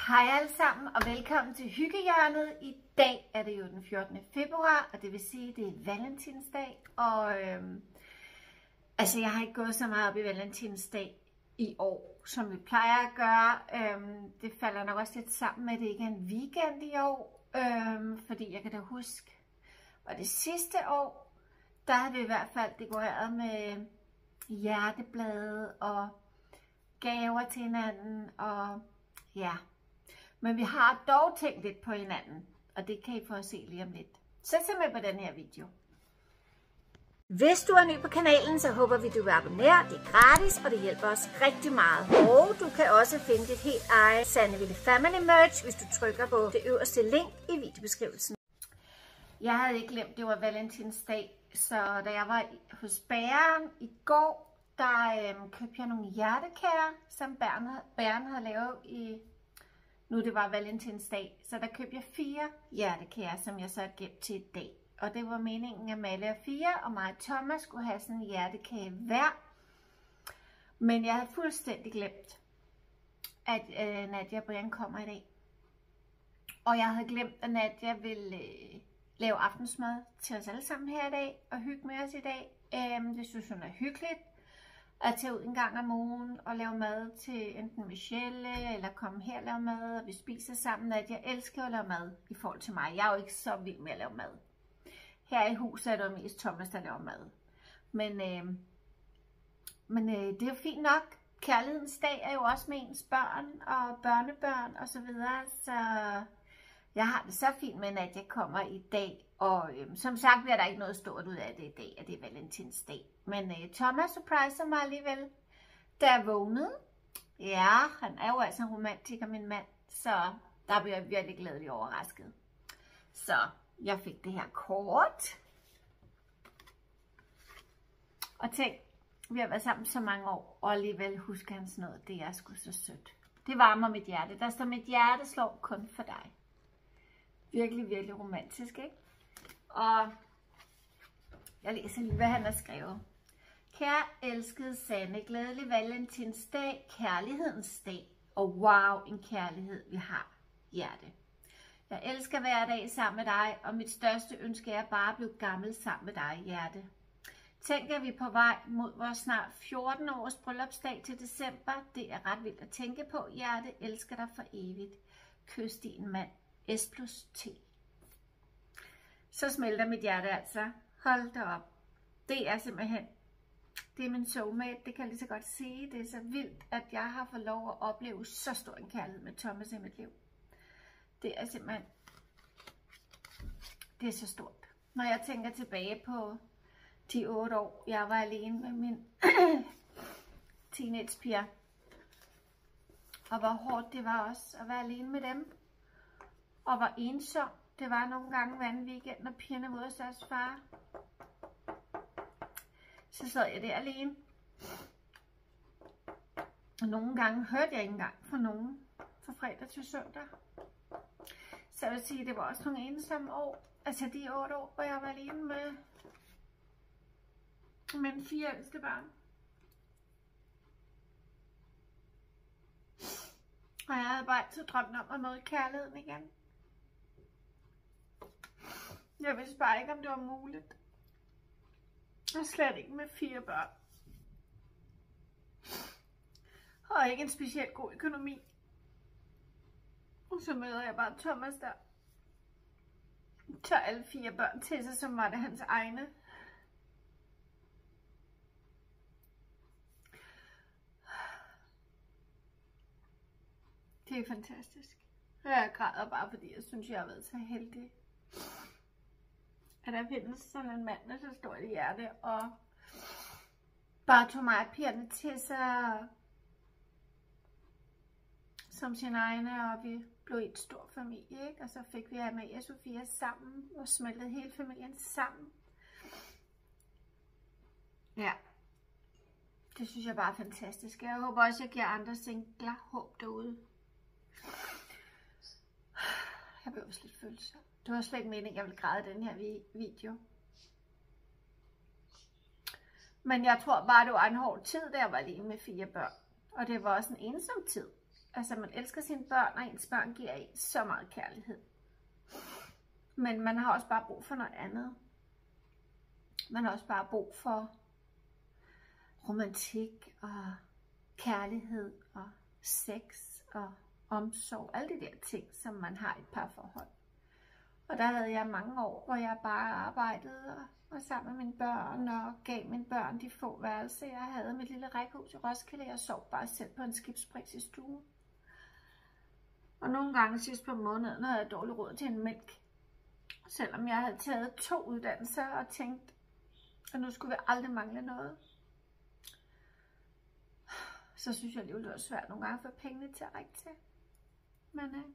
Hej alle sammen og velkommen til Hyggehjørnet. I dag er det jo den 14. februar, og det vil sige, at det er Valentinsdag. Og jeg har ikke gået så meget op i Valentinsdag i år, som vi plejer at gøre. Det falder nok også lidt sammen med, at det ikke er en weekend i år. Fordi jeg kan da huske, og det sidste år, der har vi i hvert fald dekoreret med hjerteblade og gaver til hinanden og ja. Men vi har dog tænkt lidt på hinanden, og det kan I få at se lige om lidt. Så se med på den her video. Hvis du er ny på kanalen, så håber vi, du vil abonnere. Det er gratis, og det hjælper os rigtig meget. Og du kan også finde dit helt eget Sandeville Family Merch, hvis du trykker på det øverste link i videobeskrivelsen. Jeg havde ikke glemt, det var Valentinsdag, så da jeg var hos bageren i går, der købte jeg nogle hjertekærer, som bageren havde lavet i... Nu det var Valentinsdag, så der købte jeg 4 hjertekærer, som jeg så har gemt til i dag. Og det var meningen, at Amalie og 4 og mig og Thomas skulle have sådan en hjertekage hver. Men jeg havde fuldstændig glemt, at Nadia og Brian kommer i dag. Og jeg havde glemt, at Nadia ville lave aftensmad til os alle sammen her i dag og hygge med os i dag. Det synes hun er hyggeligt. At tage ud en gang om ugen og lave mad til enten Michelle eller komme her og lave mad, og vi spiser sammen. At jeg elsker at lave mad i forhold til mig. Jeg er jo ikke så vild med at lave mad. Her i huset er det jo mest Thomas, der laver mad. Men det er jo fint nok. Kærlighedens dag er jo også med ens børn og børnebørn og så videre. Så jeg har det så fint med, at jeg kommer i dag. Og som sagt bliver der ikke noget stort ud af det i dag, at det er Valentinsdag. Men Thomas surpriser mig alligevel, da jeg vågnede. Ja, han er jo altså en romantiker, min mand. Så der bliver jeg virkelig glædelig overrasket. Så jeg fik det her kort. Og tænk, vi har været sammen så mange år, og alligevel husker han sådan noget. Det er sgu så sødt. Det varmer mit hjerte. Der står, mit hjerte slår kun for dig. Virkelig, virkelig romantisk, ikke? Og jeg læser lige, hvad han har skrevet. Kære elskede Sanne, glædelig Valentinsdag, kærlighedens dag. Og wow, en kærlighed vi har, hjerte. Jeg elsker hver dag sammen med dig, og mit største ønske er bare at blive gammel sammen med dig, hjerte. Tænk, at vi er på vej mod vores snart 14 års bryllupsdag til december. Det er ret vildt at tænke på, hjerte. Elsker dig for evigt. Kys din mand. S+T. Så smelter mit hjerte altså. Hold da op. Det er simpelthen, det er min soulmate, det kan jeg lige så godt sige. Det er så vildt, at jeg har fået lov at opleve så stor en kærlighed med Thomas i mit liv. Det er simpelthen, det er så stort. Når jeg tænker tilbage på de 8 år, jeg var alene med min teenagepiger. Og hvor hårdt det var også at være alene med dem. Og hvor ensom det var nogle gange hver anden weekend, når pigerne var ude hos deres far. Så sad jeg der alene. Og nogle gange hørte jeg ikke engang fra nogen fra fredag til søndag. Så jeg vil sige, det var også nogle ensomme år. Altså de 8 år, hvor jeg var alene med mine 4 ældste børn. Og jeg havde bare altid drømt om at møde kærligheden igen. Jeg vidste bare ikke, om det var muligt. Og slet ikke med 4 børn. Og ikke en specielt god økonomi. Og så møder jeg bare Thomas, der tager alle 4 børn til sig, som var det hans egne. Det er fantastisk. Jeg græder bare, fordi jeg synes, jeg har været så heldig. At der findes sådan en mand, der så står i hjerte, og bare tog mig og pigerne til sig som sine egne, og vi blev et stor familie, ikke? Og så fik vi Amalie og Sofia sammen, og smeltede hele familien sammen. Ja, det synes jeg bare er fantastisk. Jeg håber også, jeg giver andre singler håb derude. Jeg blev også lidt følsom. Det var slet ikke meningen, jeg ville græde den her video. Men jeg tror bare, det var en hård tid, da jeg var alene med 4 børn. Og det var også en ensom tid. Altså man elsker sine børn, og ens børn giver en så meget kærlighed. Men man har også bare brug for noget andet. Man har også bare brug for romantik og kærlighed og sex og omsorg. Alle de der ting, som man har i et parforhold. Og der havde jeg mange år, hvor jeg bare arbejdede og var sammen med mine børn og gav mine børn de få værelser, jeg havde. Mit lille rækkehus i Roskilde. Jeg sov bare selv på en skibsbriks i stuen. Og nogle gange sidst på måneden havde jeg dårlig råd til en mælk. Selvom jeg havde taget 2 uddannelser og tænkt, at nu skulle vi aldrig mangle noget. Så synes jeg alligevel, det var svært nogle gange at få pengene til at række til. Men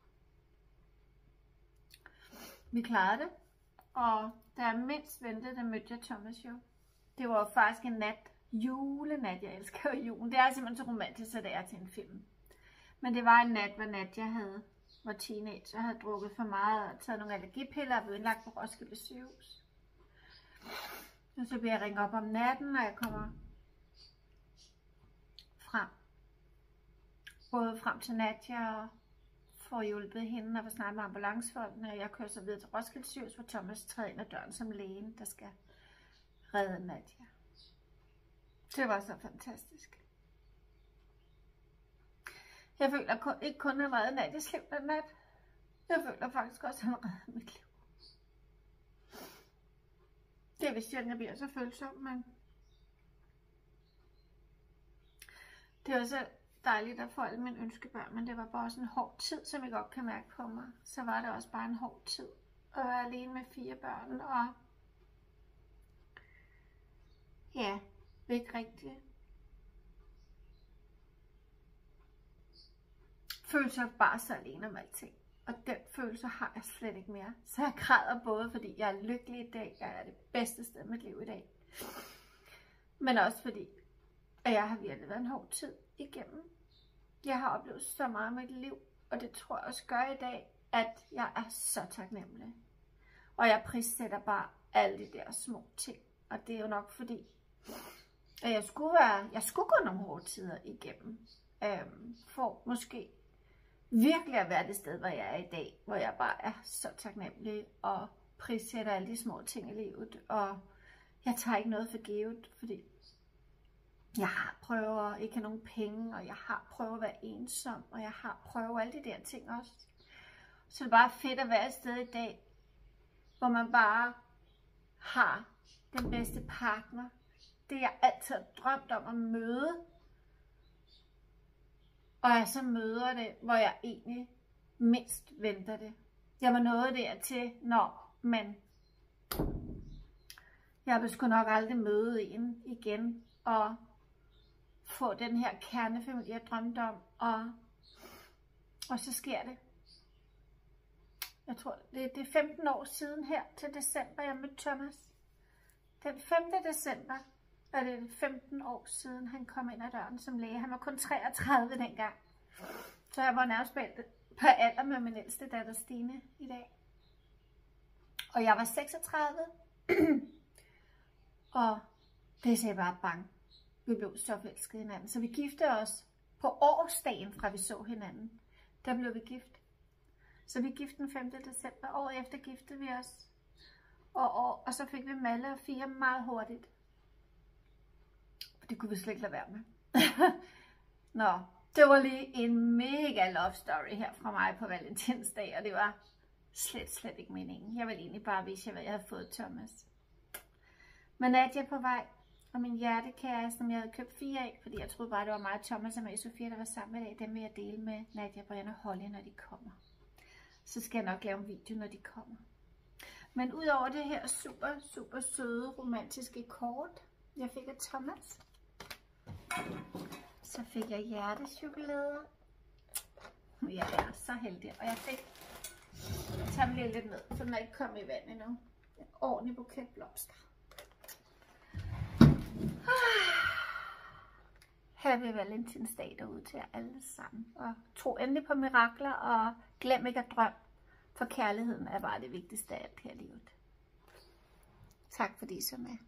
vi klarede det. Og da jeg mindst ventede, der mødte jeg Thomas jo. Det var faktisk en nat, julenat. Jeg elsker jo julen. Det er simpelthen så romantisk, så det er til en film. Men det var en nat, jeg var teenager. Jeg havde drukket for meget og taget nogle allergipiller og blev indlagt på Roskilde sygehus. Og så bliver jeg ringet op om natten, og jeg kommer frem. Både frem til Nadia og får hjulpet hende og får snakket med ambulancefolkene. Og jeg kører så videre til Roskilde sygehus, hvor Thomas træder ind ad døren som lægen, der skal redde Nadia. Det var så fantastisk. Jeg føler ikke kun, at han redde Nadias liv den nat. Jeg føler faktisk også, at han redde mit liv. Det er vist sjældent, jeg bliver så følsom, men det var så dejligt at få alle mine ønskebørn, men det var bare også en hård tid, som jeg godt kan mærke på mig. Så var det også bare en hård tid at være alene med 4 børn, og ja, ikke rigtig følelser bare så alene om alting. Og den følelse har jeg slet ikke mere. Så jeg græder både, fordi jeg er lykkelig i dag. Jeg er det bedste sted i mit liv i dag. Men også fordi, at jeg har virkelig været en hård tid igennem. Jeg har oplevet så meget med mit liv. Og det tror jeg også gør i dag, at jeg er så taknemmelig. Og jeg prissætter bare alle de der små ting. Og det er jo nok fordi, at jeg skulle gå nogle hårde tider igennem. For måske virkelig at være det sted, hvor jeg er i dag, hvor jeg bare er så taknemmelig og prissætter alle de små ting i livet, og jeg tager ikke noget for givet, fordi jeg har prøvet at ikke have nogen penge, og jeg har prøvet at være ensom, og jeg har prøvet alle de der ting også. Så det er bare fedt at være et sted i dag, hvor man bare har den bedste partner, det jeg altid har drømt om at møde. Og jeg så møder det, hvor jeg egentlig mindst venter det. Jeg var nået dertil, men jeg vil sgu nok aldrig møde en igen, og få den her kernefamilie, jeg drømte om, og så sker det. Jeg tror, det er 15 år siden her til december, jeg mødte Thomas. Den 5. december er det 15 år siden, han kom ind ad døren som læge. Han var kun 33 dengang. Så jeg var nærmest på alder med min ældste datter Stine i dag. Og jeg var 36. Og det sagde bare bang. Vi blev så forelskede hinanden. Så vi giftede os på årsdagen, fra vi så hinanden. Der blev vi gift. Så vi giftede den 5. december. Året efter giftede vi os. Og så fik vi Malle og 4 meget hurtigt. Det kunne vi slet ikke lade være med. Nå, det var lige en mega love story her fra mig på valentinsdag, og det var slet ikke meningen. Jeg ville egentlig bare vise jer, hvad jeg havde fået Thomas. Men Nadia på vej, og min hjertekære, som jeg havde købt 4 af, fordi jeg troede bare, det var mig og Thomas og mig Sofia, der var sammen i dag. Dem vil jeg dele med Nadia, Brian og Holly, når de kommer. Så skal jeg nok lave en video, når de kommer. Men udover det her super søde, romantiske kort, jeg fik af Thomas, så fik jeg hjertechokolade. Jeg er så heldig. Og jeg fik, jeg tager dem lige lidt ned, for den er ikke kommet i vand endnu. En ordentlig buket blomster. Happy Valentinsdag derude til jer alle sammen. Og tro endelig på mirakler, og glem ikke at drømme. For kærligheden er bare det vigtigste af alt her i livet. Tak fordi I så med.